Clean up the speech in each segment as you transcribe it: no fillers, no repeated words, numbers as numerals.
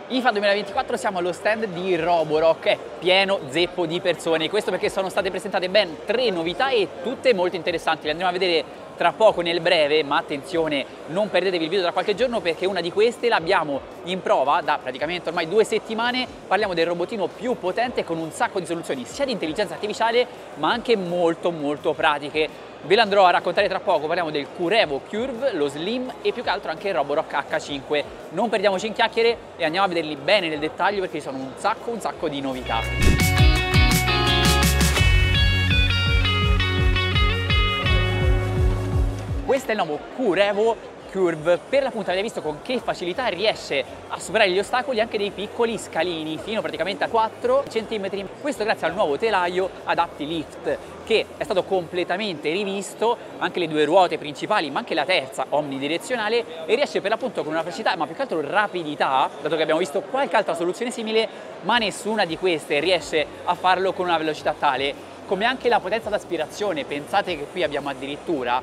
IFA 2024 siamo allo stand di Roborock, è pieno zeppo di persone, questo perché sono state presentate ben 3 novità e tutte molto interessanti, le andremo a vedere tra poco nel breve, ma attenzione, non perdetevi il video tra qualche giorno perché una di queste l'abbiamo in prova da praticamente ormai 2 settimane, parliamo del robotino più potente con un sacco di soluzioni sia di intelligenza artificiale ma anche molto pratiche. Ve l'andrò a raccontare tra poco, parliamo del Curevo Curve, lo Slim e più che altro anche il Roborock H5. Non perdiamoci in chiacchiere e andiamo a vederli bene nel dettaglio perché ci sono un sacco di novità. Questo è il nuovo Curevo Curve, per l'appunto avete visto con che facilità riesce a superare gli ostacoli anche dei piccoli scalini fino praticamente a 4 cm. Questo grazie al nuovo telaio AdaptiLift che è stato completamente rivisto, anche le 2 ruote principali ma anche la terza omnidirezionale, e riesce per l'appunto con una facilità ma più che altro rapidità, dato che abbiamo visto qualche altra soluzione simile ma nessuna di queste riesce a farlo con una velocità tale. Come anche la potenza d'aspirazione, pensate che qui abbiamo addirittura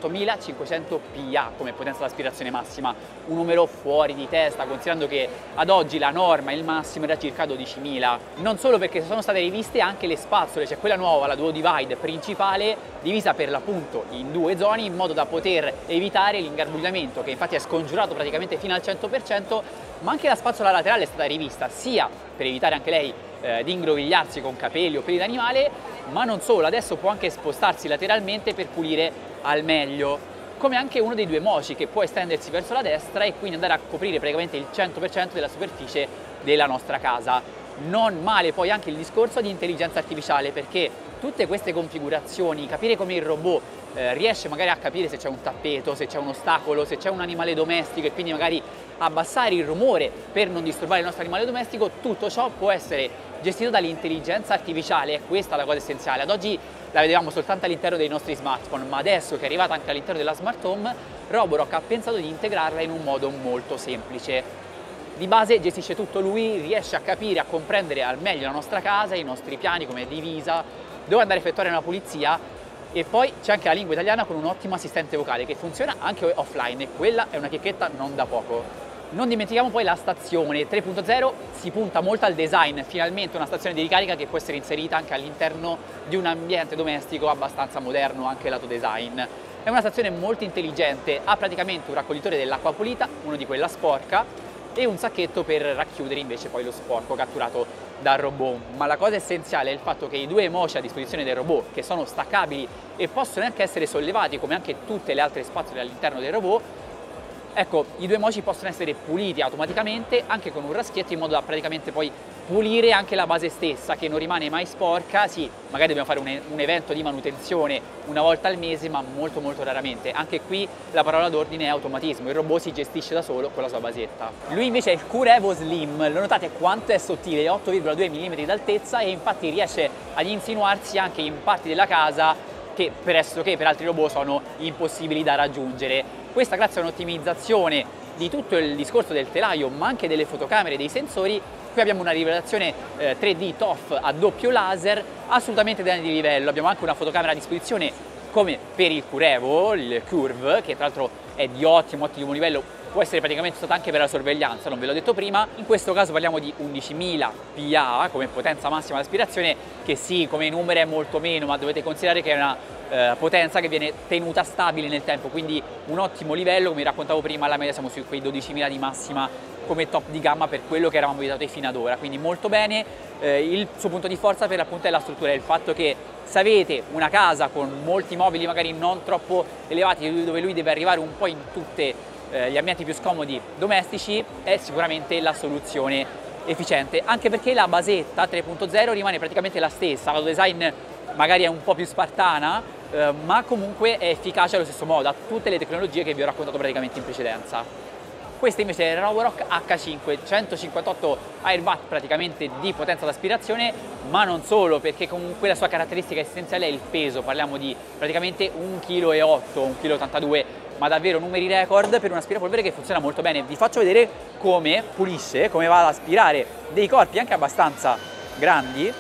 18.500 PA come potenza d'aspirazione massima, un numero fuori di testa considerando che ad oggi la norma, il massimo era circa 12.000. Non solo perché sono state riviste anche le spazzole, c'è quella nuova, la Duo Divide principale, divisa per l'appunto in 2 zone in modo da poter evitare l'ingarbugliamento che infatti è scongiurato praticamente fino al 100%, ma anche la spazzola laterale è stata rivista sia per evitare anche lei di ingrovigliarsi con capelli o peli d'animale, ma non solo, adesso può anche spostarsi lateralmente per pulire al meglio, come anche uno dei 2 moci che può estendersi verso la destra e quindi andare a coprire praticamente il 100% della superficie della nostra casa. Non male poi anche il discorso di intelligenza artificiale, perché tutte queste configurazioni, capire come il robot riesce magari a capire se c'è un tappeto, se c'è un ostacolo, se c'è un animale domestico e quindi magari abbassare il rumore per non disturbare il nostro animale domestico, tutto ciò può essere gestito dall'intelligenza artificiale, è questa la cosa essenziale. Ad oggi la vedevamo soltanto all'interno dei nostri smartphone, ma adesso che è arrivata anche all'interno della smart home, Roborock ha pensato di integrarla in un modo molto semplice. Di base gestisce tutto lui, riesce a capire, a comprendere al meglio la nostra casa, i nostri piani come divisa, dove andare a effettuare una pulizia, e poi c'è anche la lingua italiana con un ottimo assistente vocale che funziona anche offline e quella è una chicchetta non da poco. Non dimentichiamo poi la stazione 3.0, si punta molto al design, finalmente una stazione di ricarica che può essere inserita anche all'interno di un ambiente domestico abbastanza moderno anche lato design. È una stazione molto intelligente, ha praticamente un raccoglitore dell'acqua pulita, uno di quella sporca, e un sacchetto per racchiudere invece poi lo sporco catturato dal robot. Ma la cosa essenziale è il fatto che i 2 moci a disposizione del robot, che sono staccabili e possono anche essere sollevati come anche tutte le altre spazzole all'interno del robot, ecco, i 2 moci possono essere puliti automaticamente anche con un raschietto in modo da praticamente poi pulire anche la base stessa che non rimane mai sporca. Sì, magari dobbiamo fare un evento di manutenzione una volta al mese, ma molto raramente. Anche qui la parola d'ordine è automatismo, il robot si gestisce da solo con la sua basetta. Lui invece è il Curevo Slim, lo notate quanto è sottile, 8,2 mm d'altezza e infatti riesce ad insinuarsi anche in parti della casa che pressoché per altri robot sono impossibili da raggiungere. Questa grazie a un'ottimizzazione di tutto il discorso del telaio ma anche delle fotocamere e dei sensori. Qui abbiamo una rivelazione 3D TOF a doppio laser assolutamente di livello, abbiamo anche una fotocamera a disposizione come per il Curevo, il Curve, che tra l'altro è di ottimo livello, può essere praticamente usata anche per la sorveglianza, non ve l'ho detto prima. In questo caso parliamo di 11.000 PA come potenza massima d'aspirazione, che sì, come numero è molto meno, ma dovete considerare che è una potenza che viene tenuta stabile nel tempo, quindi un ottimo livello. Come vi raccontavo prima, alla media siamo su quei 12.000 di massima come top di gamma per quello che eravamo abituati fino ad ora, quindi molto bene. Il suo punto di forza per l'appunto è la struttura, è il fatto che se avete una casa con molti mobili magari non troppo elevati dove lui deve arrivare un po' in tutti gli ambienti più scomodi domestici, è sicuramente la soluzione efficiente, anche perché la basetta 3.0 rimane praticamente la stessa, la design magari è un po' più spartana, ma comunque è efficace allo stesso modo, ha tutte le tecnologie che vi ho raccontato praticamente in precedenza. Questo invece è il Roborock H5, 158 Airwatt praticamente di potenza d'aspirazione, ma non solo, perché comunque la sua caratteristica essenziale è il peso, parliamo di praticamente 1,8 kg, 1,82 kg, ma davvero numeri record per un aspirapolvere che funziona molto bene. Vi faccio vedere come pulisce, come va ad aspirare dei corpi anche abbastanza grandi.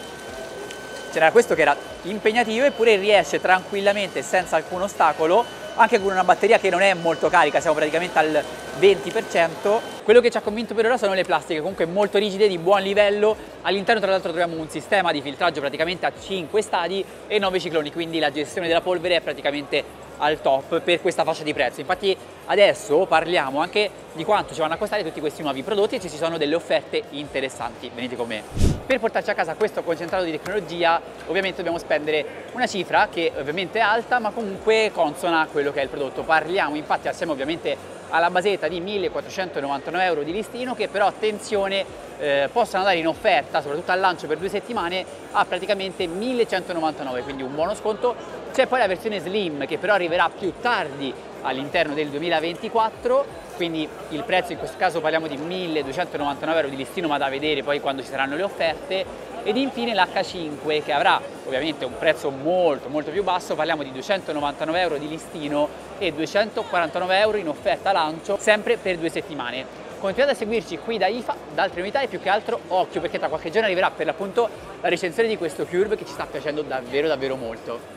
C'era questo che era impegnativo eppure riesce tranquillamente senza alcun ostacolo anche con una batteria che non è molto carica, siamo praticamente al 20%. Quello che ci ha convinto per ora sono le plastiche, comunque molto rigide, di buon livello. All'interno tra l'altro troviamo un sistema di filtraggio praticamente a 5 stadi e 9 cicloni, quindi la gestione della polvere è praticamente al top per questa fascia di prezzo. Infatti adesso parliamo anche di quanto ci vanno a costare tutti questi nuovi prodotti e se ci sono delle offerte interessanti. Venite con me. Per portarci a casa questo concentrato di tecnologia ovviamente dobbiamo spendere una cifra che ovviamente è alta ma comunque consona a quello che è il prodotto. Parliamo infatti assieme ovviamente alla basetta di 1499 euro di listino, che però attenzione possono andare in offerta soprattutto al lancio per 2 settimane a praticamente 1199, quindi un buono sconto. C'è poi la versione Slim che però arriverà più tardi all'interno del 2024, quindi il prezzo in questo caso parliamo di 1299 euro di listino, ma da vedere poi quando ci saranno le offerte. Ed infine l'H5 che avrà ovviamente un prezzo molto più basso, parliamo di 299 euro di listino e 249 euro in offerta lancio sempre per 2 settimane. Continuate a seguirci qui da IFA, da altre novità e più che altro occhio perché tra qualche giorno arriverà per l'appunto la recensione di questo Curve che ci sta piacendo davvero molto.